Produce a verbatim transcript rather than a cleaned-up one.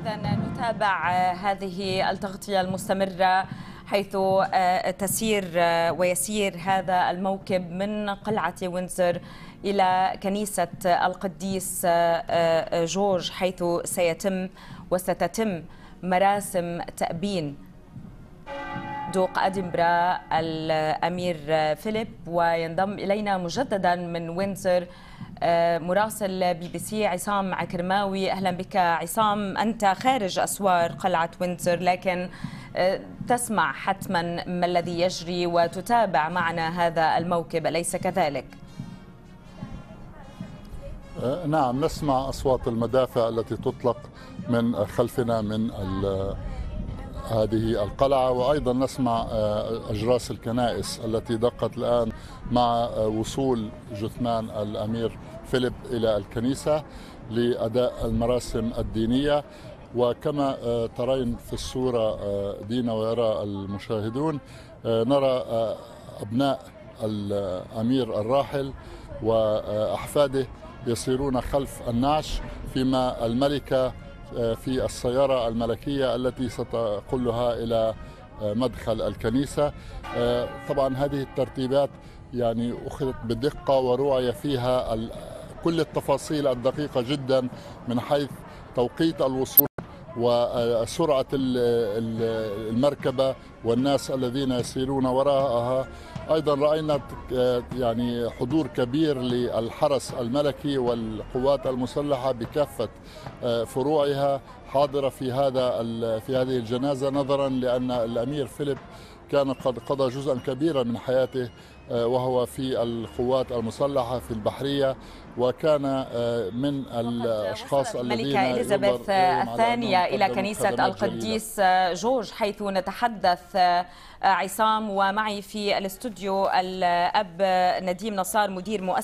إذا نتابع هذه التغطية المستمرة حيث تسير ويسير هذا الموكب من قلعة ويندسور إلى كنيسة القديس جورج، حيث سيتم وستتم مراسم تأبين دوق أدنبرا الأمير فيليب. وينضم إلينا مجددا من ويندسور مراسل بي بي سي عصام عكرماوي. أهلا بك عصام، أنت خارج أسوار قلعة ويندسور لكن تسمع حتما ما الذي يجري وتتابع معنا هذا الموكب، أليس كذلك؟ نعم، نسمع أصوات المدافع التي تطلق من خلفنا من هذه القلعة، وأيضا نسمع أجراس الكنائس التي دقت الآن مع وصول جثمان الأمير فيليب إلى الكنيسة لأداء المراسم الدينية. وكما ترين في الصورة دينا ويرى المشاهدون، نرى أبناء الأمير الراحل وأحفاده يسيرون خلف النعش، فيما الملكة في السيارة الملكية التي ستقلها إلى مدخل الكنيسة. طبعا هذه الترتيبات يعني أخذت بدقة ورعي فيها كل التفاصيل الدقيقة جدا من حيث توقيت الوصول وسرعة المركبة والناس الذين يسيرون وراءها. أيضا رأينا يعني حضور كبير للحرس الملكي والقوات المسلحة بكافة فروعها حاضرة في هذا في هذه الجنازة، نظرا لأن الأمير فيليب كان قد قضى جزءا كبيرا من حياته وهو في القوات المسلحة في البحرية، وكان من الأشخاص الذين الملكة إليزابيث الثانية إلى كنيسة القديس جورج، حيث نتحدث عصام. ومعي في الاستوديو الأب نديم نصار، مدير مؤسسة